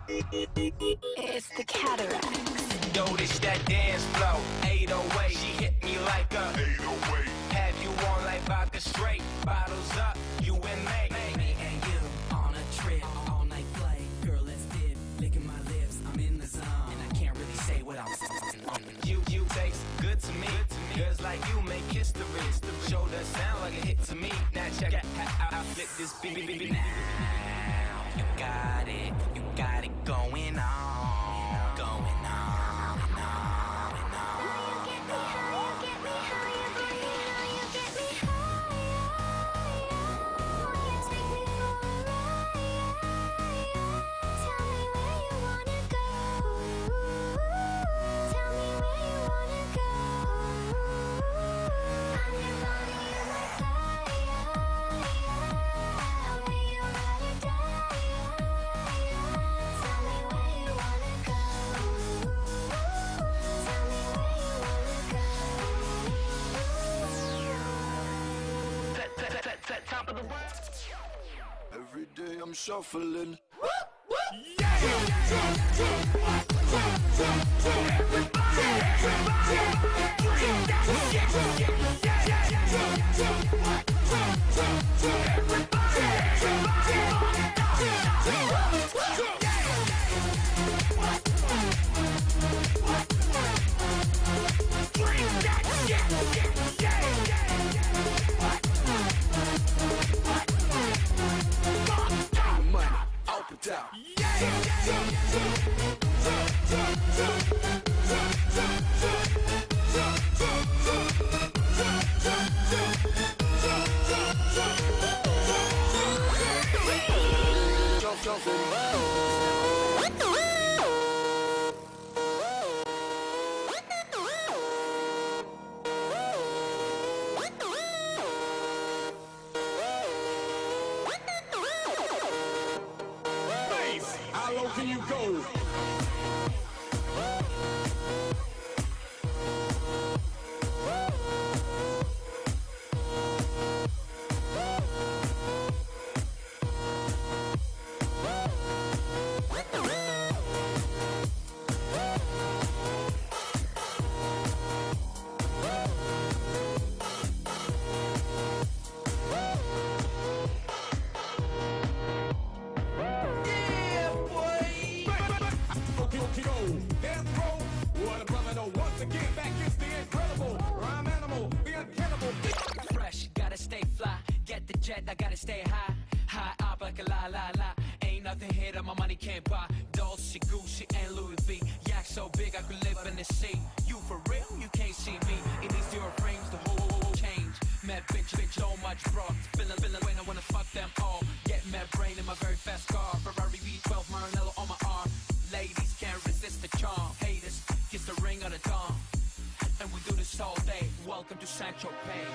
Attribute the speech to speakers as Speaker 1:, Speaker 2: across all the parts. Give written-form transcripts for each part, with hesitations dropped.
Speaker 1: It's the Cataracts.
Speaker 2: Yo, this that dance flow, 808. She hit me like a 808. Have you on like vodka straight? Bottles up, you and me.
Speaker 3: Me and you on a trip, all night play. Girl, let's dip, licking my lips, I'm in the zone. And I can't really say what I'm
Speaker 2: You taste good to me. Girls like you make history. Shoulder sound like a hit to me. Now check out how I flip this beat.
Speaker 3: Now, you got it going on, going on, and on, and on.
Speaker 2: Top of the world.
Speaker 4: Every day I'm shuffling.
Speaker 5: How low can you go?
Speaker 3: Fresh, gotta stay fly. Get the jet, I gotta stay high. High up like a la la la. Ain't nothing here that my money can't buy. Dolce, Gucci, and Louis V. Yak so big I could live in the sea. You for real? You can't see me. In these zero frames, the whole change. Mad bitch, so much bro. Feeling when I wanna fuck them all. Get mad brain in my very fast car. Ferrari V12, Maranello on my arm. Ladies can't resist the charm. Haters, kiss the ring on the dawn. And we do this all day. Welcome to Sancho Pay.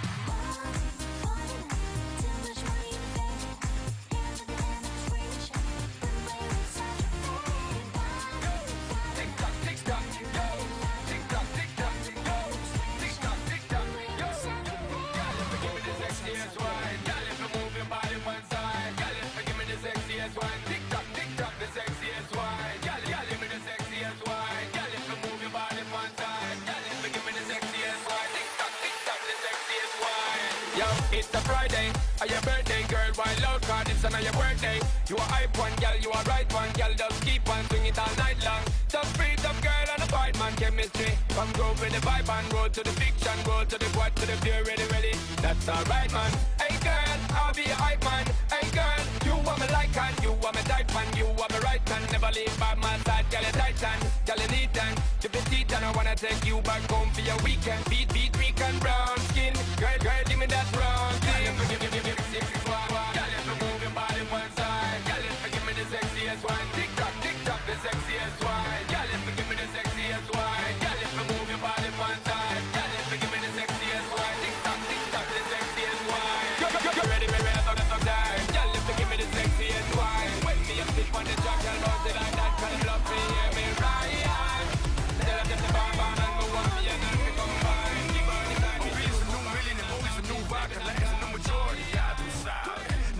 Speaker 2: It's a Friday, or your birthday, girl. Wild out, cause it's on your birthday. You a hype one, girl. You a right one, girl. Just keep on swing it all night long. Just free up, girl, and a fight man chemistry. Come groove with the vibe and roll to the fiction, roll to the quad, to the pure, ready. That's alright, man. Hey, girl, I'll be a hype man. Hey, girl, you want me like and you want me tight man. You want me right and never leave by my side, girl. You titan, girl, you neat and you petite and I wanna take you back home for your weekend. Beat, weekend, brown skin. Girl, give me that brown thing. Give me the sexiest one. Girl, if you move your body one side. Girl, if you give me the sexiest one. Tick tock, the sexiest one. Girl, if you give me the sexiest one. Girl, if you move your body one side. Girl, if you give me the sexiest one. Tick tock, the sexiest one. You ready, baby? I'm dying. Girl, if you give me the sexiest one. When me up sit on the track, girl, bounce it like that. Girl, love me, hear me right. Tell them the bar and go on me and then we come by. Keep on the time. It's a new million, it's a new vibe. It's a new majority. I do solid.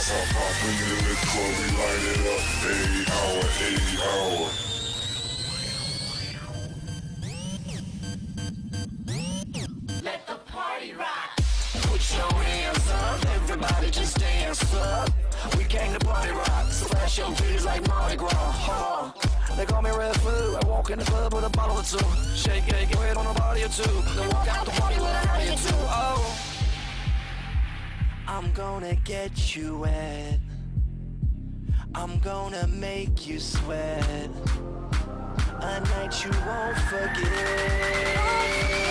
Speaker 4: Popping in the club, we light it up. 8 hour.
Speaker 1: Let the party rock. Put your hands up, everybody just dance up. We came to party rock, splash your titties like Mardi Gras. They call me Red Food. I walk in the club with a bottle or two. Shake it, get wet on a body or two. Then walk out the party with a body or two. Oh, I'm gonna get you wet. I'm gonna make you sweat. A night you won't forget.